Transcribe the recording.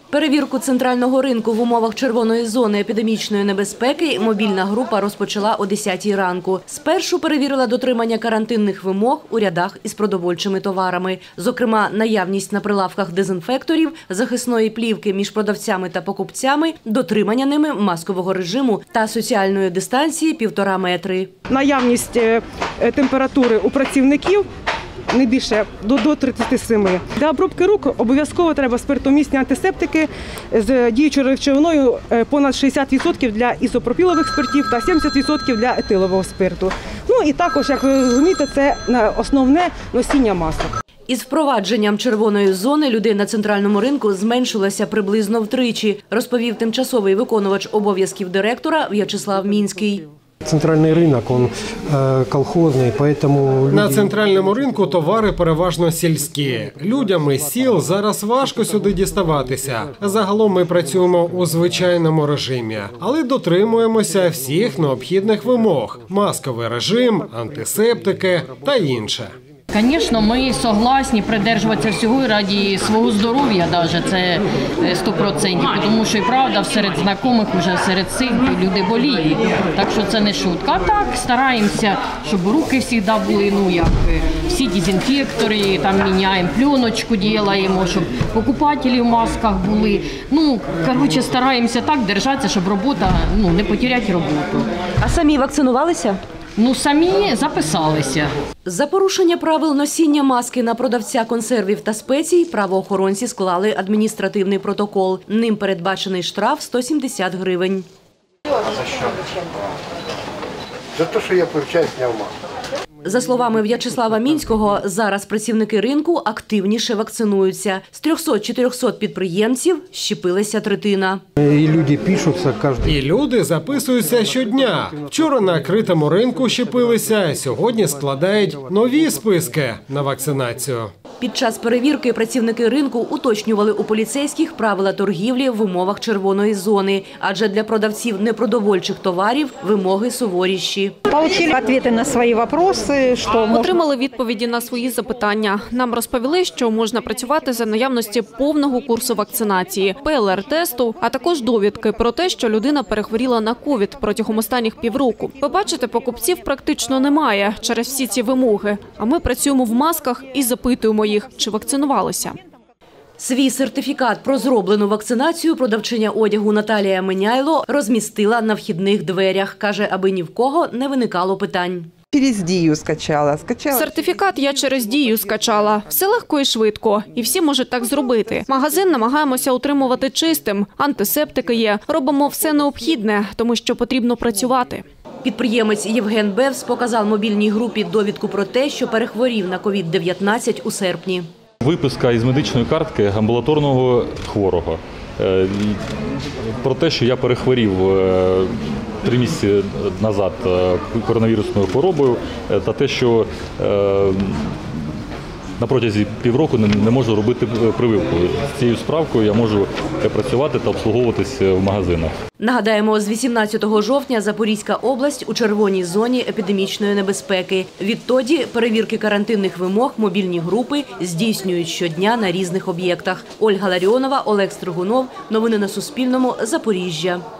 Перевірку центрального ринку в умовах червоної зони епідемічної небезпеки мобільна група розпочала о 10-й ранку. Спершу перевірила дотримання карантинних вимог у рядах із продовольчими товарами. Зокрема, наявність на прилавках дезінфекторів, захисної плівки між продавцями та покупцями, дотримання ними маскового режиму та соціальної дистанції 1,5 метри. Наявність температури у працівників не більше до 37. Для обробки рук обов'язково треба спиртомісні антисептики з діючою речовиною понад 60% для ізопропілових спиртів та 70% для етилового спирту. Ну і також, як ви розумієте, це основне носіння масок. Із впровадженням червоної зони людей на центральному ринку зменшилося приблизно втричі, розповів тимчасовий виконувач обов'язків директора В'ячеслав Мінський. Центральний ринок, він колхозний, тому… На центральному ринку товари переважно сільські. Людям із сіл зараз важко сюди діставатися. Загалом ми працюємо у звичайному режимі, але дотримуємося всіх необхідних вимог – масковий режим, антисептики та інше. Звісно, ми согласні придержуватися всього раді свого здоров'я, навіть це 100%, тому що і правда серед знайомих, вже серед цих люди боліють, так що це не шутка. А так стараємося, щоб руки завжди були, всі дезінфектори, там міняємо, пленочку робимо, щоб покупателі в масках були. Стараємося так держатися, щоб робота, не потеряти роботу. А самі вакцинувалися? Самі записалися. За порушення правил носіння маски на продавця консервів та спецій правоохоронці склали адміністративний протокол. Ним передбачений штраф 170 гривень. А за що? За те, що я перший зняв маску. За словами В'ячеслава Мінського, зараз працівники ринку активніше вакцинуються. З 300-400 підприємців щепилася третина. І люди записуються щодня. Вчора на критому ринку щепилися, сьогодні складають нові списки на вакцинацію. Під час перевірки працівники ринку уточнювали у поліцейських правила торгівлі в умовах червоної зони. Адже для продавців непродовольчих товарів вимоги суворіші. Отримали відповіді на свої запитання. Нам розповіли, що можна працювати за наявності повного курсу вакцинації, ПЛР-тесту, а також довідки про те, що людина перехворіла на ковід протягом останніх півроку. Ви бачите, покупців практично немає через всі ці вимоги. А ми працюємо в масках і запитуємо їх, чи вакцинувалися. Свій сертифікат про зроблену вакцинацію продавчиня одягу Наталія Меняйло розмістила на вхідних дверях. Каже, аби ні в кого не виникало питань. Через Дію скачала. Сертифікат я через Дію скачала. Все легко і швидко. І всі можуть так зробити. Магазин намагаємося утримувати чистим. Антисептики є. Робимо все необхідне, тому що потрібно працювати. Підприємець Євген Бевс показав мобільній групі довідку про те, що перехворів на COVID-19 у серпні. Виписка із медичної картки амбулаторного хворого. Про те, що я перехворів 3 місяці назад коронавірусною хворобою, та те, що на протязі півроку не можу робити прививку. З цією справкою я можу працювати та обслуговуватись в магазинах. Нагадаємо, з 18 жовтня Запорізька область у червоній зоні епідемічної небезпеки. Відтоді перевірки карантинних вимог мобільні групи здійснюють щодня на різних об'єктах. Ольга Ларіонова, Олег Стригунов. Новини на Суспільному. Запоріжжя.